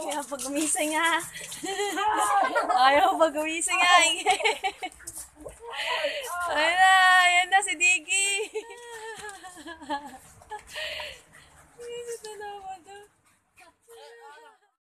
Kaya pag gumising nga. Ayaw pag gumising nga. Ayan na si Diggy. Ito naman to.